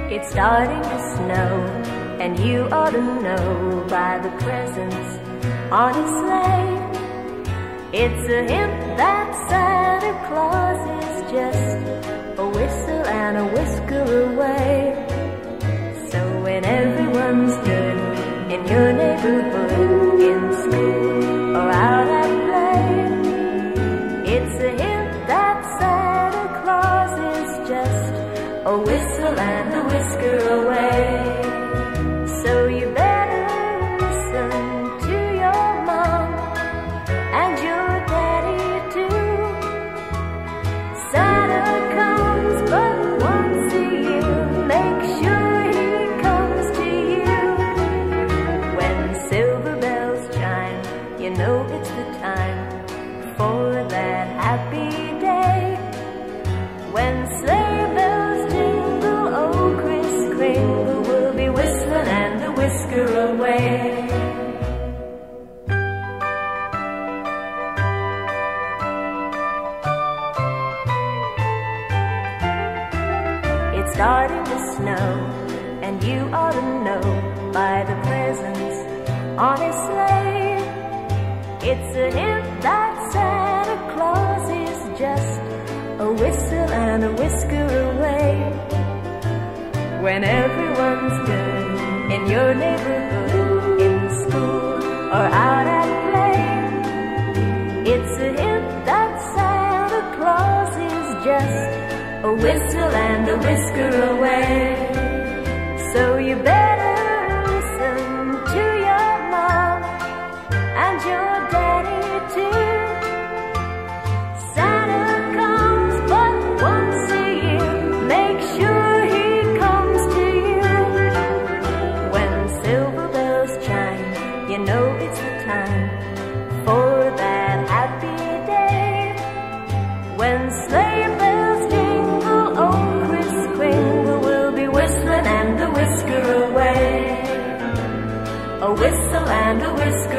It's starting to snow, and you ought to know by the presents on his sleigh. It's a hint that Santa Claus is just a whistle and a whisker away. So when everyone's good in your neighborhood, in school or out at play, it's a hint that Santa Claus is just a whistle and a whisker away. So you better listen to your mom and your daddy too. Santa comes but once a year, make sure he comes to you. When silver bells chime, you know it's the time for that happy day. When sleigh bells jingle, oh Kris Kringle will be whistling and a whisker away. It's starting to snow, and you ought to know by the presents on his sleigh. It's a hint that Santa Claus is just a whistle and a whisker away. When everyone's good in your neighborhood, in school or out at play, it's a hint that Santa Claus is just a whistle and a whisker away. So you better listen to your mom and your daddy too. Santa comes but once a year, make sure he comes to you. When silver bells chime, you know it's the time for that happy day. When sleigh bells jingle, oh Kris Kringle will be whistling and a whisker away. A whistle and a whisker